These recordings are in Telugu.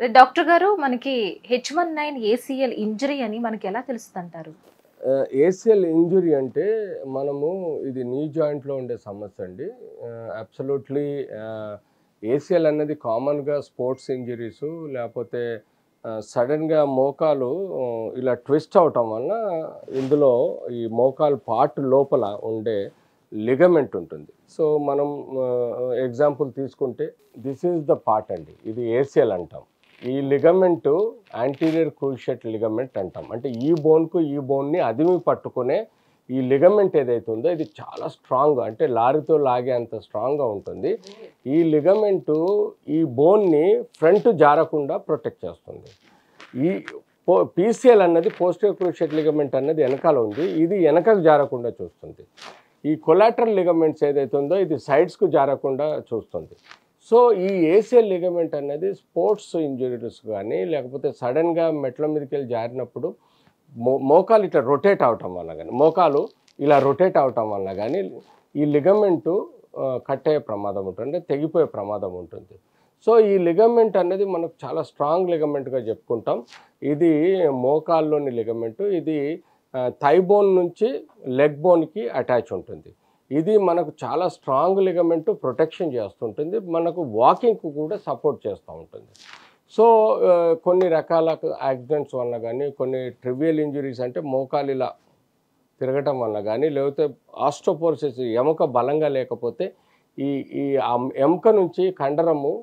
డాక్టర్ గారు మనకి H19 ACL ఇంజరీ అని మనకి ఎలా తెలుస్తుందంటారు? ఏసిఎల్ ఇంజురీ అంటే మనము ఇది నీ జాయింట్లో ఉండే సమస్య అండి. అబ్సల్యూట్లీ ఏసిఎల్ అనేది కామన్గా స్పోర్ట్స్ ఇంజరీసు లేకపోతే సడన్గా మోకాలు ఇలా ట్విస్ట్ అవటం వలన ఇందులో ఈ మోకాలు పార్ట్ లోపల ఉండే లిగమెంట్ ఉంటుంది. సో మనం ఎగ్జాంపుల్ తీసుకుంటే దిస్ ఈజ్ ద పార్ట్ అండి, ఇది ఏసిఎల్ అంటాం. ఈ లిగమెంట్ యాంటీరియర్ క్రూషియేట్ లిగమెంట్ అంటాం. అంటే ఈ బోన్కు ఈ బోన్ని అదిమి పట్టుకునే ఈ లిగమెంట్ ఏదైతే ఉందో ఇది చాలా స్ట్రాంగ్, అంటే లారీతో లాగే అంత స్ట్రాంగ్గా ఉంటుంది. ఈ లిగమెంటు ఈ బోన్ని ఫ్రంట్ జారకుండా ప్రొటెక్ట్ చేస్తుంది. ఈ పీసీఎల్ అన్నది పోస్టీరియర్ క్రూషియేట్ లిగమెంట్ అన్నది వెనకాల ఉంది, ఇది వెనకకు జారకుండా చూస్తుంది. ఈ కొలాటరల్ లిగమెంట్స్ ఏదైతే ఉందో ఇది సైడ్స్కు జారకుండా చూస్తుంది. సో ఈ ఏసిఎల్ లిగమెంట్ అనేది స్పోర్ట్స్ ఇంజరీస్ కానీ లేకపోతే సడన్గా మెట్ల మీదకి వెళ్ళి జారినప్పుడు మోకాలు ఇట్లా రొటేట్ అవటం వల్ల కానీ మోకాలు ఇలా రొటేట్ అవటం వల్ల కానీ ఈ లిగమెంటు కట్ అయ్యే ప్రమాదం ఉంటుంది, అంటే తెగిపోయే ప్రమాదం ఉంటుంది. సో ఈ లిగమెంట్ అనేది మనకు చాలా స్ట్రాంగ్ లిగమెంట్గా చెప్పుకుంటాం. ఇది మోకాల్లోని లిగమెంటు, ఇది థై బోన్ నుంచి లెగ్ బోన్కి అటాచ్ ఉంటుంది. ఇది మనకు చాలా స్ట్రాంగ్ లిగమెంట్ ప్రొటెక్షన్ చేస్తుంటుంది, మనకు వాకింగ్కు కూడా సపోర్ట్ చేస్తూ ఉంటుంది. సో కొన్ని రకాల యాక్సిడెంట్స్ వల్ల కానీ కొన్ని ట్రివియల్ ఇంజరీస్ అంటే మోకాలు ఇలా తిరగటం వల్ల కానీ లేకపోతే ఆస్టోపోరోసిస్ ఎముక బలంగా లేకపోతే ఈ ఈ ఎముక నుంచి కండరము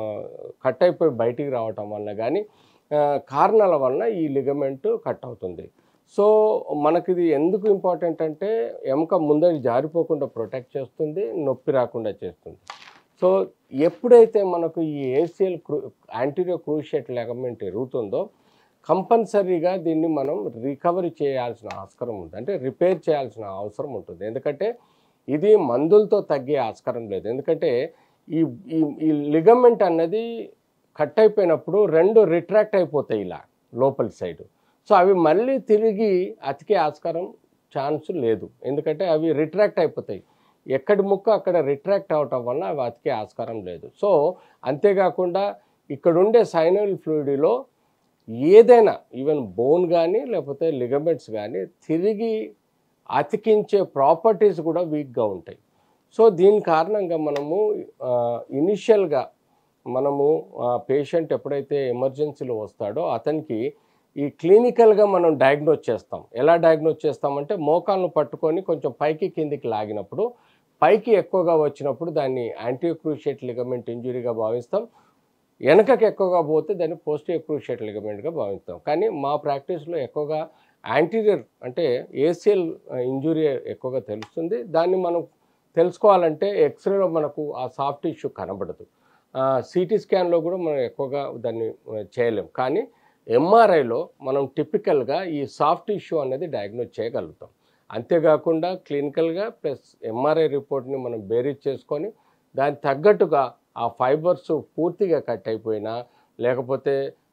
కట్ అయిపోయి బయటికి రావటం వల్ల కానీ కారణాల వలన ఈ లిగమెంట్ కట్ అవుతుంది. సో మనకి ఇది ఎందుకు ఇంపార్టెంట్ అంటే ఎముక ముందరికి జారిపోకుండా ప్రొటెక్ట్ చేస్తుంది, నొప్పి రాకుండా చేస్తుంది. సో ఎప్పుడైతే మనకు ఈ ఏసిఎల్ యాంటీరియర్ క్రూషియేట్ లిగమెంట్ ఎరుగుతుందో కంపల్సరీగా దీన్ని మనం రికవరీ చేయాల్సిన ఆస్కారం ఉంది, అంటే రిపేర్ చేయాల్సిన అవసరం ఉంటుంది. ఎందుకంటే ఇది మందులతో తగ్గే ఆస్కారం లేదు. ఎందుకంటే ఈ ఈ లిగమెంట్ అన్నది కట్ అయిపోయినప్పుడు రెండు రిట్రాక్ట్ అయిపోతాయి ఇలా లోపలి సైడు. సో అవి మళ్ళీ తిరిగి అతికే ఆస్కారం ఛాన్స్ లేదు, ఎందుకంటే అవి రిట్రాక్ట్ అయిపోతాయి. ఎక్కడి ముక్క అక్కడ రిట్రాక్ట్ అవటం వల్ల అవి అతికే ఆస్కారం లేదు. సో అంతేకాకుండా ఇక్కడుండే సైనల్ ఫ్లూయిడ్లో ఏదైనా ఈవెన్ బోన్ కానీ లేకపోతే లిగమెంట్స్ కానీ తిరిగి అతికించే ప్రాపర్టీస్ కూడా వీక్గా ఉంటాయి. సో దీని కారణంగా మనము ఇనిషియల్గా మనము పేషెంట్ ఎప్పుడైతే ఎమర్జెన్సీలో వస్తాడో అతనికి ఈ క్లినికల్గా మనం డయాగ్నోజ్ చేస్తాం. ఎలా డయాగ్నోజ్ చేస్తామంటే మోకాలను పట్టుకొని కొంచెం పైకి కిందికి లాగినప్పుడు పైకి ఎక్కువగా వచ్చినప్పుడు దాన్ని యాంటీరియర్ క్రూషియేట్ లిగమెంట్ ఇంజురీగా భావిస్తాం, వెనకకి ఎక్కువగా పోతే దాన్ని పోస్టీరియర్ క్రూషియేట్ లిగమెంట్గా భావిస్తాం. కానీ మా ప్రాక్టీస్లో ఎక్కువగా యాంటీరియర్ అంటే ఏసిఎల్ ఇంజురీ ఎక్కువగా తెలుస్తుంది. దాన్ని మనం తెలుసుకోవాలంటే ఎక్స్రేలో మనకు ఆ సాఫ్ట్ టిష్యూ కనబడదు, సిటీ స్కాన్లో కూడా మనం ఎక్కువగా దాన్ని చేయలేం. కానీ ఎంఆర్ఐలో మనం టిపికల్గా ఈ సాఫ్ట్ టిష్యూ అనేది డయాగ్నోజ్ చేయగలుగుతాం. అంతేకాకుండా క్లినికల్గా ప్లస్ ఎంఆర్ఐ రిపోర్ట్ని మనం బేరీజ్ చేసుకొని దానికి తగ్గట్టుగా ఆ ఫైబర్స్ పూర్తిగా కట్ అయిపోయినా లేకపోతే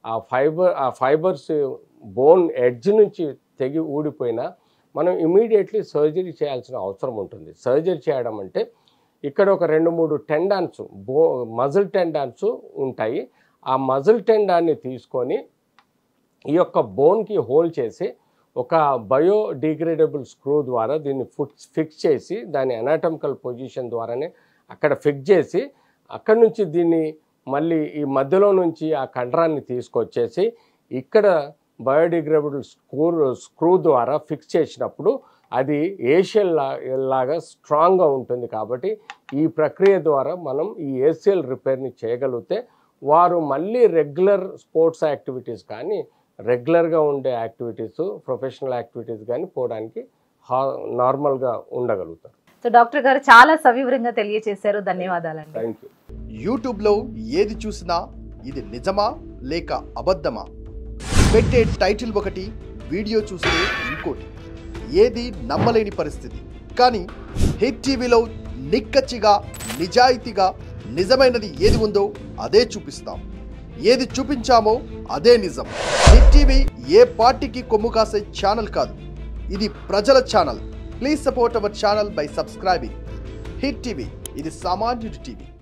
ఆ ఫైబర్స్ బోన్ ఎడ్జ్ నుంచి తెగి ఊడిపోయినా మనం ఇమీడియట్లీ సర్జరీ చేయాల్సిన అవసరం ఉంటుంది. సర్జరీ చేయడం అంటే ఇక్కడ ఒక 2-3 టెండాన్స్ మజిల్ టెండాన్స్ ఉంటాయి. ఆ మజిల్ టెండాన్ని తీసుకొని ఈ యొక్క బోన్కి హోల్ చేసి ఒక బయోడిగ్రేడబుల్ స్క్రూ ద్వారా దీన్ని ఫిక్స్ చేసి దాని అనాటమికల్ పొజిషన్ ద్వారానే అక్కడ ఫిక్స్ చేసి అక్కడి నుంచి దీన్ని మళ్ళీ ఈ మధ్యలో నుంచి ఆ కండరాన్ని తీసుకొచ్చేసి ఇక్కడ బయోడిగ్రేడబుల్ స్క్రూ ద్వారా ఫిక్స్ చేసినప్పుడు అది ఏషియల్ లాగా స్ట్రాంగ్గా ఉంటుంది. కాబట్టి ఈ ప్రక్రియ ద్వారా మనం ఈ ఏసిఎల్ రిపేర్ని చేయగలిగితే వారు మళ్ళీ రెగ్యులర్ స్పోర్ట్స్ యాక్టివిటీస్ కానీ రెగ్యులర్గా ఉండే యాక్టివిటీస్ ప్రొఫెషనల్ యాక్టివిటీస్ కానీ పోవడానికి నార్మల్గా ఉండగలుగుతారు. సో డాక్టర్ గారు చాలా సవివరంగా తెలియజేశారు, ధన్యవాదాలండి. Thank you. యూట్యూబ్లో ఏది చూసినా ఇది నిజమా లేక అబద్ధమా, పెట్టే టైటిల్ ఒకటి, వీడియో చూస్తే ఇంకోటి, ఏది నమ్మలేని పరిస్థితి. కానీ హిట్ టీవీలో నిక్కచ్చిగా నిజాయితీగా నిజమైనది ఏది ఉందో అదే చూపిస్తాం. ఏది చూపించామో అదే నిజం. హిట్ టీవీ ఏ పార్టీకి కొమ్ము కాసే ఛానల్ కాదు, ఇది ప్రజల channel. Please support our channel by subscribing. Hit TV, ఇది సామాన్యుడి టీవీ.